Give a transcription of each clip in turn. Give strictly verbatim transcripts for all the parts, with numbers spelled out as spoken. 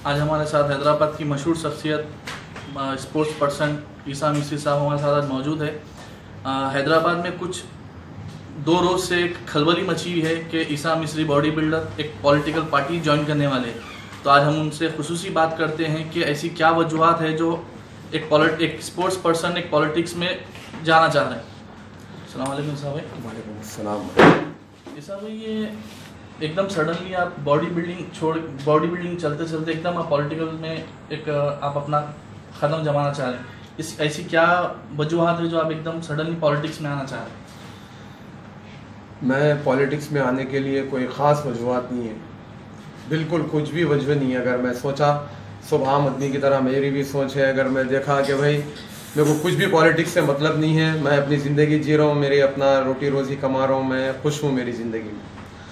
आज हमारे साथ हैदराबाद की मशहूर शख्सियत स्पोर्ट्स पर्सन ईसा मिस्री साहब हमारे साथ आज मौजूद है। हैदराबाद में कुछ दो रोज़ से एक खलबली मची हुई है कि ईसा मिस्री बॉडी बिल्डर एक पॉलिटिकल पार्टी ज्वाइन करने वाले हैं। तो आज हम उनसे खुसूसी बात करते हैं कि ऐसी क्या वजूहत है जो एक पॉलिट एक स्पोर्ट्स पर्सन एक पॉलिटिक्स में जाना चाह रहे हैं। अस्सलाम वालेकुम साहब। वालेकुम अस्सलाम। ईसा भाई, ये एकदम सडनली आप बॉडी बिल्डिंग छोड़ बॉडी बिल्डिंग चलते चलते एकदम आप पॉलिटिकल में एक आप अपना कदम जमाना चाह रहे हैं, इस ऐसी क्या वजूहत है जो आप एकदम सडनली पॉलिटिक्स में आना चाह रहे हैं? मैं पॉलिटिक्स में आने के लिए कोई ख़ास वजूहत नहीं है, बिल्कुल कुछ भी वजह नहीं है। अगर मैं सोचा सुबह आम आदमी की तरह मेरी भी सोच है, अगर मैं देखा कि भाई मेरे को कुछ भी पॉलिटिक्स से मतलब नहीं है, मैं अपनी ज़िंदगी जी रहा हूँ, मेरी अपना रोटी रोज़ी कमा रहा हूँ, मैं खुश हूँ मेरी ज़िंदगी में,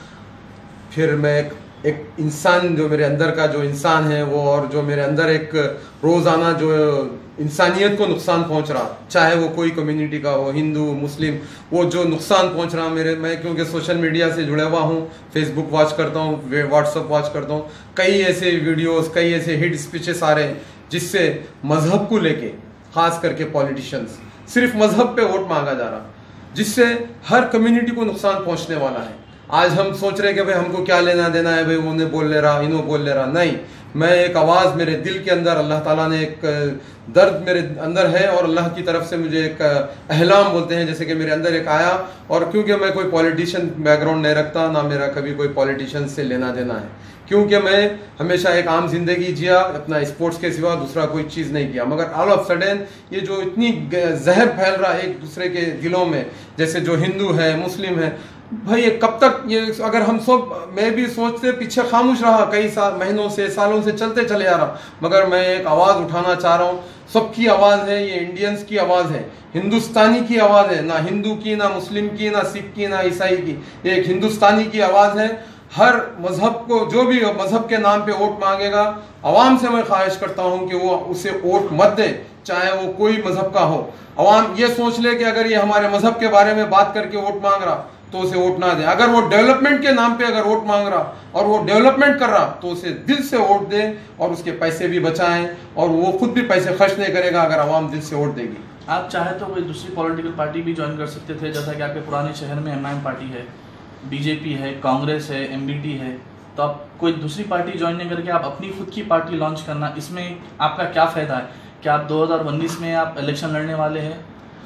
फिर मैं एक, एक इंसान जो मेरे अंदर का जो इंसान है वो और जो मेरे अंदर एक रोज़ाना जो इंसानियत को नुकसान पहुंच रहा, चाहे वो कोई कम्युनिटी का हो, हिंदू मुस्लिम, वो जो नुकसान पहुंच रहा मेरे, मैं क्योंकि सोशल मीडिया से जुड़ा हुआ हूँ, फेसबुक वॉच करता हूँ, व्हाट्सअप वॉच करता हूँ, कई ऐसे वीडियोस कई ऐसे हिट स्पीचेस आ रहे हैं जिससे मज़हब को लेके ख़ास करके पॉलिटिशियंस सिर्फ मज़हब पे वोट मांगा जा रहा, जिससे हर कम्युनिटी को नुकसान पहुँचने वाला है। आज हम सोच रहे हैं कि भाई हमको क्या लेना देना है, भाई उन्हें बोल ले रहा इन्हों बोल ले रहा, नहीं, मैं एक आवाज़ मेरे दिल के अंदर, अल्लाह ताला ने एक दर्द मेरे अंदर है और अल्लाह की तरफ से मुझे एक अहलाम बोलते हैं जैसे कि मेरे अंदर एक आया। और क्योंकि मैं कोई पॉलिटिशियन बैकग्राउंड नहीं रखता, ना मेरा कभी कोई पॉलिटिशियन से लेना देना है, क्योंकि मैं हमेशा एक आम जिंदगी जिया, अपना स्पोर्ट्स के सिवा दूसरा कोई चीज़ नहीं किया। मगर ऑल ऑफ सडन ये जो इतनी जहर फैल रहा है एक दूसरे के दिलों में, जैसे जो हिंदू है मुस्लिम है, भाई ये कब तक, ये अगर हम सब, मैं भी सोचते पीछे खामोश रहा, कई साल महीनों से सालों से चलते चले आ रहा, मगर मैं एक आवाज़ उठाना चाह रहा हूँ। सबकी आवाज़ है, ये इंडियंस की आवाज़ है, हिंदुस्तानी की आवाज़ है, ना हिंदू की, ना मुस्लिम की, ना सिख की, ना ईसाई की, ये एक हिंदुस्तानी की आवाज़ है। हर मज़हब को, जो भी मज़हब के नाम पे वोट मांगेगा, आवाम से मैं ख्वाहिश करता हूँ कि वो उसे वोट मत दे, चाहे वो कोई मज़हब का हो। आवाम ये सोच ले कि अगर ये हमारे मज़हब के बारे में बात करके वोट मांग रहा तो उसे वोट ना दे, अगर वो डेवलपमेंट के नाम पे अगर वोट मांग रहा और वो डेवलपमेंट कर रहा तो उसे दिल से वोट दे और उसके पैसे भी बचाएं, और वो खुद भी पैसे खर्च नहीं करेगा अगर आवाम दिल से वोट देगी। आप चाहे तो कोई दूसरी पॉलिटिकल पार्टी भी ज्वाइन कर सकते थे, जैसा कि आपके पुराने शहर में एम आई एम पार्टी है, बीजेपी है, कांग्रेस है, एम बी टी है, तो आप कोई दूसरी पार्टी ज्वाइन नहीं करके आप अपनी खुद की पार्टी लॉन्च करना, इसमें आपका क्या फ़ायदा है? क्या आप दो हज़ार उन्नीस में आप इलेक्शन लड़ने वाले हैं?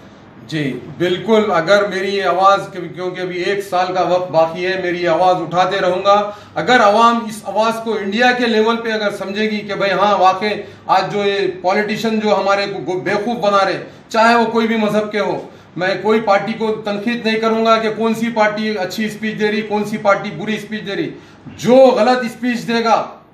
जी बिल्कुल, अगर मेरी ये आवाज़, क्योंकि अभी एक साल का वक्त बाकी है, मेरी आवाज़ उठाते रहूँगा। अगर आवाम इस आवाज़ को इंडिया के लेवल पे अगर समझेगी कि भाई हाँ वाकई आज जो ये पॉलिटिशियन जो हमारे को बेवकूफ़ बना रहे, चाहे वो कोई भी मज़हब के हो, मैं कोई पार्टी को तनकीद नहीं करूँगा कि कौन सी पार्टी अच्छी स्पीच दे रही, कौन सी पार्टी बुरी स्पीच दे रही। जो गलत स्पीच देगा,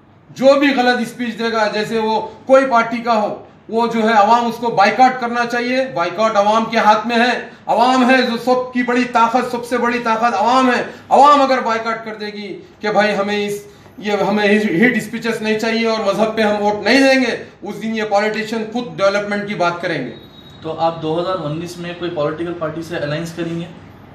जो भी गलत स्पीच देगा, जैसे वो कोई पार्टी का हो, वो जो है अवाम उसको बाइकआउट करना चाहिए। बाइकआउट अवाम के हाथ में है, अवाम है जो सबकी बड़ी ताकत, सबसे बड़ी ताकत अवाम है। अवाम अगर बाइकआउट कर देगी कि भाई हमें इस ये हमें हिट स्पीचेस नहीं चाहिए और मजहब पे हम वोट नहीं देंगे, उस दिन ये पॉलिटिशियन खुद डेवलपमेंट की बात करेंगे। तो आप दो हज़ार उन्नीस में कोई पॉलिटिकल पार्टी से अलायंस करेंगे?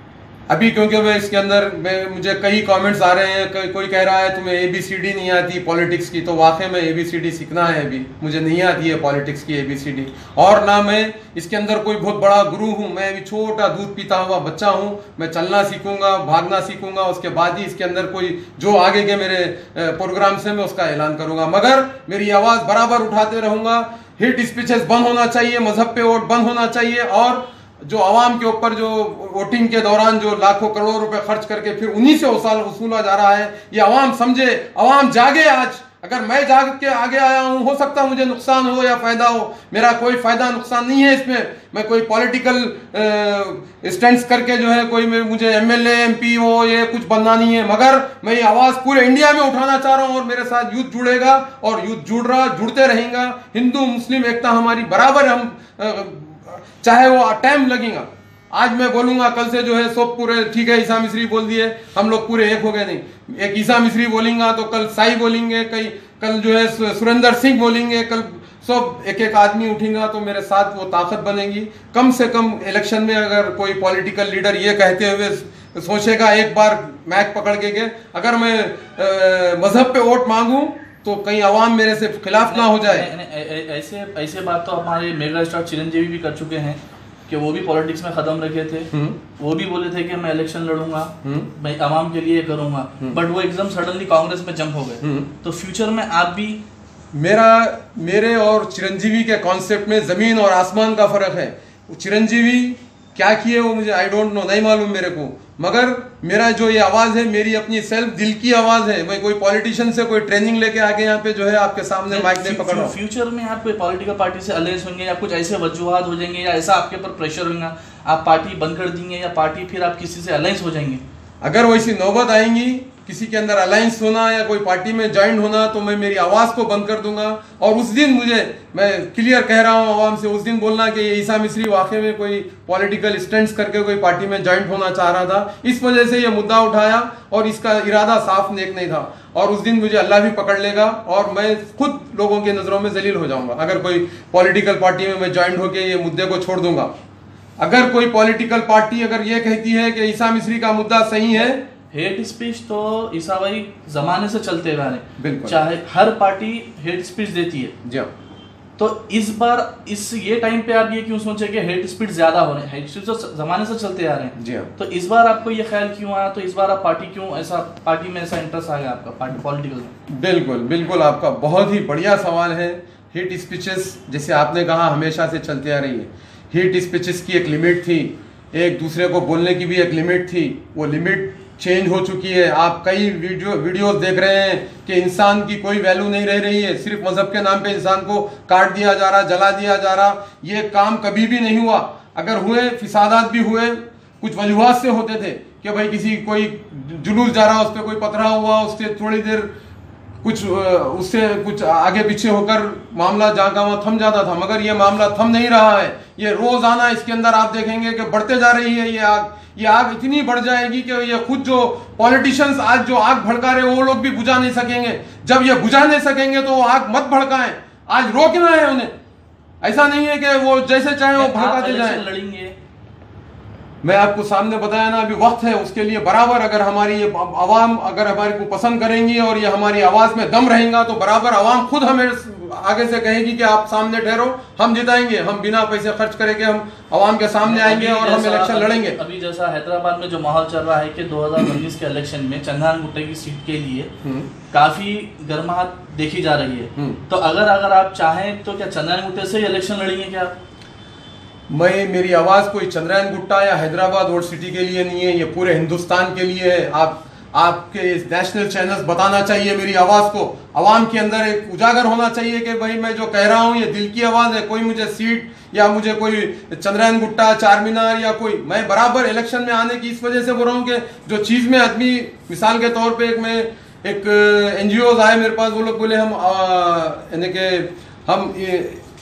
अभी क्योंकि मैं इसके अंदर मैं मुझे कई कमेंट्स आ रहे हैं, कोई कह रहा है तुम्हें ए बी सी डी नहीं आती पॉलिटिक्स की, तो वाकई में ए बी सी डी सीखना है। अभी मुझे नहीं आती है पॉलिटिक्स की ए बी सी डी, और ना मैं इसके अंदर कोई बहुत बड़ा गुरु हूँ। मैं अभी छोटा दूध पीता हुआ बच्चा हूँ, मैं चलना सीखूंगा, भागना सीखूंगा, उसके बाद ही इसके अंदर कोई जो आगे के मेरे प्रोग्राम से मैं उसका ऐलान करूंगा। मगर मेरी आवाज़ बराबर उठाते रहूंगा। हिट स्पीचेस बंद होना चाहिए, मजहब पे वोट बंद होना चाहिए, और जो आवाम के ऊपर जो वोटिंग के दौरान जो लाखों करोड़ों रुपए खर्च करके फिर उन्हीं से वसाल वसूला जा रहा है, ये आवाम समझे, आवाम जागे। आज अगर मैं जाग के आगे आया हूं, हो सकता है मुझे नुकसान हो या फायदा हो, मेरा कोई फायदा नुकसान नहीं है इसमें। मैं कोई पॉलिटिकल स्टैंड्स करके जो है कोई मुझे M L A M P हो ये कुछ बनना नहीं है, मगर मैं ये आवाज़ पूरे इंडिया में उठाना चाह रहा हूँ और मेरे साथ यूथ जुड़ेगा और यूथ जुड़ रहा जुड़ते रहेगा। हिंदू मुस्लिम एकता हमारी बराबर, हम चाहे वो टाइम लगेगा। आज मैं बोलूंगा, कल से जो है सब पूरे ठीक है, ईसा मिस्री बोल दिए, हम लोग पूरे एक हो गए, नहीं। एक ईसा मिस्री बोलेंगा तो कल साई बोलेंगे, कई कल जो है सुरेंद्र सिंह बोलेंगे, कल सब एक एक आदमी उठेगा तो मेरे साथ वो ताकत बनेगी। कम से कम इलेक्शन में अगर कोई पॉलिटिकल लीडर ये कहते हुए सोचेगा एक बार मैक पकड़ के, के अगर मैं मजहब पे वोट मांगूं तो कहीं आवाम मेरे से खिलाफ ना हो जाए। नहीं, नहीं, ऐ- ऐसे ऐसे बात तो हमारे मेगा स्टार चिरंजीवी भी कर चुके हैं कि वो भी पॉलिटिक्स में खत्म रखे थे। वो भी बोले थे कि मैं इलेक्शन लड़ूंगा, मैं आवाम के लिए करूंगा, बट वो एकदम सडनली कांग्रेस में जंप हो गए। तो फ्यूचर में आप भी, मेरा मेरे और चिरंजीवी के कॉन्सेप्ट में जमीन और आसमान का फर्क है। चिरंजीवी क्या किए वो मुझे आई डोंट नो, नहीं मालूम मेरे को, मगर मेरा जो ये आवाज है मेरी अपनी सेल्फ दिल की आवाज है। मैं कोई पॉलिटिशियन से कोई ट्रेनिंग लेके आके यहाँ पे जो है आपके सामने माइक नहीं पकड़ रहा हूं। फ्यूचर में आप कोई पॉलिटिकल पार्टी से अलायंस होंगे या कुछ ऐसे वजूहात हो जाएंगे या ऐसा आपके ऊपर प्रेशर होगा, आप पार्टी बंद कर देंगे या पार्टी फिर आप किसी से अलायंस हो जाएंगे? अगर वैसी नौबत आएंगी किसी के अंदर अलायंस होना या कोई पार्टी में ज्वाइन होना, तो मैं मेरी आवाज को बंद कर दूंगा। और उस दिन मुझे, मैं क्लियर कह रहा हूं आवाम से, उस दिन बोलना कि ये ईसा मिस्री वाकई में कोई पॉलिटिकल स्टंट्स करके कोई पार्टी में ज्वाइन होना चाह रहा था, इस वजह से ये मुद्दा उठाया और इसका इरादा साफ नेक नहीं था। और उस दिन मुझे अल्लाह भी पकड़ लेगा और मैं खुद लोगों की नजरों में जलील हो जाऊंगा अगर कोई पॉलिटिकल पार्टी में मैं ज्वाइन होकर ये मुद्दे को छोड़ दूंगा। अगर कोई पॉलिटिकल पार्टी अगर ये कहती है कि ईसा मिस्री का मुद्दा सही है, हेट स्पीच तो ईसा भाई जमाने से चलते आ रहे, बिल्कुल, चाहे हर पार्टी हेट स्पीच देती है। जी, तो इस बार इस ये टाइम पे आप ये क्यों सोचे कि हेट स्पीच ज्यादा हो रहे हैं? हेट स्पीच तो जमाने से चलते आ रहे हैं जी। तो इस बार आपको ये ख्याल क्यों आया? तो इस बार आप पार्टी क्यों ऐसा, पार्टी में ऐसा इंटरेस्ट आ गया आपका पार्टी पॉलिटिकल में? बिल्कुल बिल्कुल, आपका बहुत ही बढ़िया सवाल है। हेट स्पीचेस जैसे आपने कहा हमेशा से चलते आ रही है। हेट स्पीचेस की एक लिमिट थी, एक दूसरे को बोलने की भी एक लिमिट थी, वो लिमिट चेंज हो चुकी है। आप कई वीडियो वीडियोस देख रहे हैं कि इंसान की कोई वैल्यू नहीं रह रही है, सिर्फ मजहब के नाम पे इंसान को काट दिया जा रहा, जला दिया जा रहा। ये काम कभी भी नहीं हुआ। अगर हुए फिसादात भी हुए कुछ वजूहात से होते थे कि भाई किसी कोई जुलूस जा रहा, उस पर कोई पथराव हुआ, उससे थोड़ी देर कुछ उससे कुछ आगे पीछे होकर मामला जहाँ का वहाँ थम जाता था, मगर ये मामला थम नहीं रहा है। ये रोजाना इसके अंदर आप देखेंगे कि बढ़ते जा रही है ये आग। ये आग इतनी बढ़ जाएगी कि ये खुद जो पॉलिटिशियंस आज जो आग भड़का रहे वो लोग भी बुझा नहीं सकेंगे। जब ये बुझा नहीं सकेंगे तो वो आग मत भड़काएं, आज रोकना है उन्हें। ऐसा नहीं है कि वो जैसे चाहे वो भड़काते जाएं। लड़ेंगे, मैं आपको सामने बताया ना, अभी वक्त है उसके लिए बराबर। अगर हमारी ये आवाम अगर हमारे को पसंद करेंगी और ये हमारी आवाज में दम रहेगा तो बराबर आवाम खुद हमें आगे से कहेगी कि आप सामने ठहरो, हम जिताएंगे, हम बिना पैसे खर्च करेंगे हम आवाम के सामने आएंगे और हम इलेक्शन लड़ेंगे। अभी जैसा हैदराबाद में जो माहौल चल रहा है कि दो हज़ार उन्नीस के इलेक्शन में चंद्रयान गुट्टे की सीट के लिए काफी गर्माहट देखी जा रही है, तो अगर अगर आप चाहें तो क्या चंद्रयान गुट्टे से ही इलेक्शन लड़ेंगे क्या आप? मैं मेरी आवाज कोई चंद्रयान गुट्टा या हैदराबाद ओल्ड सिटी के लिए नहीं है, ये पूरे हिंदुस्तान के लिए है। आप आपके नेशनल चैनल्स बताना चाहिए मेरी आवाज को, आवाम के अंदर एक उजागर होना चाहिए कि भाई मैं जो कह रहा हूँ ये दिल की आवाज है। कोई मुझे सीट या मुझे कोई चंद्रयान गुट्टा, चार मीनार या कोई, मैं बराबर इलेक्शन में आने की इस वजह से बोल रहा हूँ कि जो चीज में आदमी, मिसाल के तौर पर एक मैं एक एनजीओ आए मेरे पास, वो लोग बोले हम यानी कि हम ये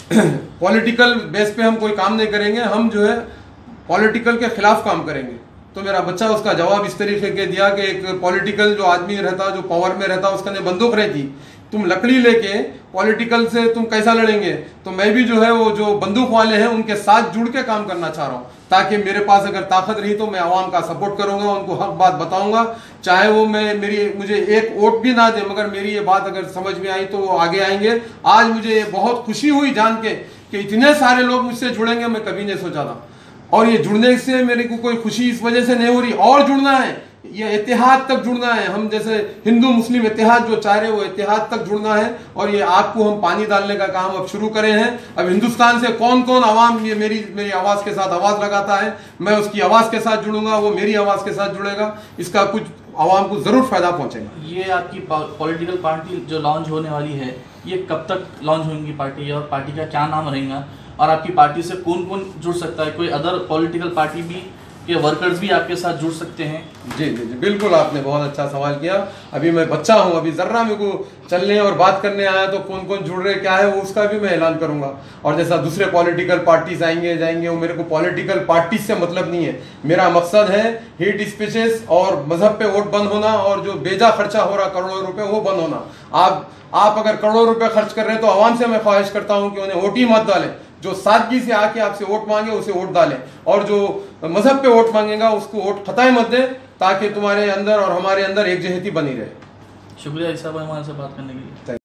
पॉलिटिकल बेस पे हम कोई काम नहीं करेंगे, हम जो है पॉलिटिकल के खिलाफ काम करेंगे। तो मेरा बच्चा उसका जवाब इस तरीके के दिया कि एक पॉलिटिकल जो आदमी रहता, जो पावर में रहता, उसके अंदर बंदूक रहती, तुम लकड़ी लेके पॉलिटिकल से तुम कैसा लड़ेंगे? तो मैं भी जो है वो जो बंदूक वाले हैं उनके साथ जुड़ के काम करना चाह रहा हूँ, ताकि मेरे पास अगर ताकत रही तो मैं आवाम का सपोर्ट करूंगा, उनको हक बात बताऊंगा, चाहे वो मैं मेरी मुझे एक वोट भी ना दे, मगर मेरी ये बात अगर समझ में आई तो वो आगे आएंगे। आज मुझे बहुत खुशी हुई जान के कि इतने सारे लोग मुझसे जुड़ेंगे, मैं कभी नहीं सोचा था। और ये जुड़ने से मेरे को कोई खुशी इस वजह से नहीं हो रही, और जुड़ना है, ये इत्तेहाद तक जुड़ना है। हम जैसे हिंदू मुस्लिम इत्तेहाद जो चाह रहे वो इत्तेहाद तक जुड़ना है, और ये आग को हम पानी डालने का काम अब शुरू करे हैं। अब हिंदुस्तान से कौन कौन आवाम ये मेरी मेरी आवाज के साथ आवाज लगाता है, मैं उसकी आवाज के साथ जुड़ूंगा, वो मेरी आवाज के साथ जुड़ेगा, इसका कुछ आवाम को जरूर फायदा पहुंचेगा। ये आपकी पॉलिटिकल पार्टी जो लॉन्च होने वाली है, ये कब तक लॉन्च होगी पार्टी, और पार्टी का क्या नाम रहेगा, और आपकी पार्टी से कौन कौन जुड़ सकता है? कोई अदर पॉलिटिकल पार्टी भी के वर्कर्स भी आपके साथ जुड़ सकते हैं? जी जी जी बिल्कुल, आपने बहुत अच्छा सवाल किया। अभी मैं बच्चा हूं, अभी जर्रा मेरे को चलने और बात करने आया, तो कौन कौन जुड़ रहे क्या है वो उसका भी मैं ऐलान करूंगा। और जैसा दूसरे पॉलिटिकल पार्टीज आएंगे जाएंगे, वो मेरे को पॉलिटिकल पार्टी से मतलब नहीं है। मेरा मकसद है हेट स्पीचेस और मजहब पे वोट बंद होना, और जो बेजा खर्चा हो रहा करोड़ों रुपए वो बंद होना। आप आप अगर करोड़ों रुपए खर्च कर रहे हैं तो आवाम से मैं ख्वाहिश करता हूं कि उन्हें वोट ही मत डालें। जो सादगी से आके आपसे वोट मांगे उसे वोट डालें, और जो मजहब पे वोट मांगेगा उसको वोट खताए मत दें, ताकि तुम्हारे अंदर और हमारे अंदर एकजहती बनी रहे। शुक्रिया ईसा भाई हमारे से बात करने के लिए।